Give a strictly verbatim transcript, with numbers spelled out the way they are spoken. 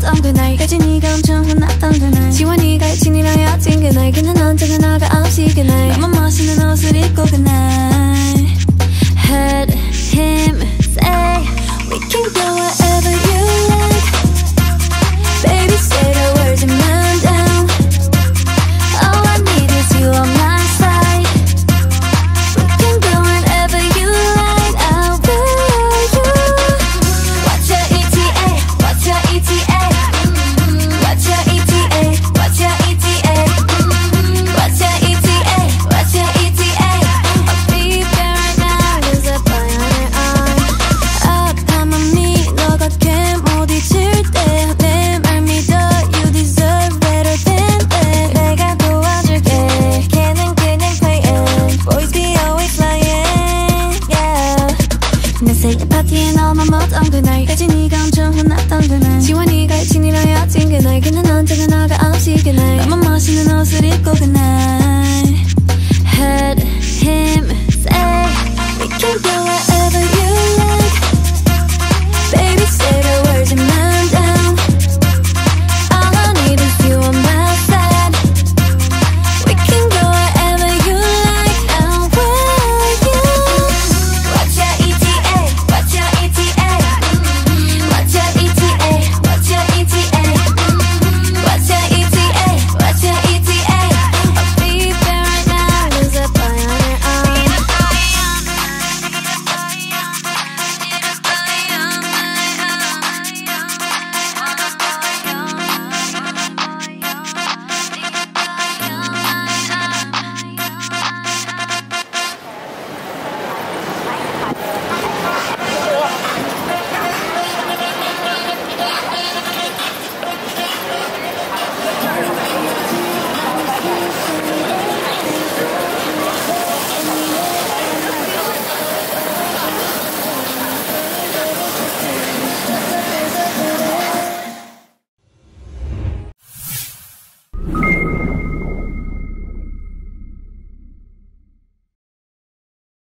먹었던 그날까지 네가 엄청 혼났던 그날 지와 네가 친이랑 헤어진 그날 그는 언제나 나가 없이 그날 너만 멋있는 옷을 입고 그날 Heard him say we can go wherever you like Baby say the words and man down All I need is you on my side We can go wherever you like I'll be you What's your E T A? What's your E T A? What's your E T A? What's your E T A? What's your E T A? What's your E T A? I'll be there right now There's a boy on your arm 아파 맘이 너가 꽤못 잊을 때 내 말 믿어 You deserve better than that 내가 도와줄게 걔는 그냥 playing Boys be always lying Yeah 내 생일 파티에 너만 먹던 그날까지 네가 엄청 혼났던 그날 지와 네가 친이랑 헤어진 그날 그는 언제나 나가 없이 그날 너만 멋있는 옷을 입고 그날 Head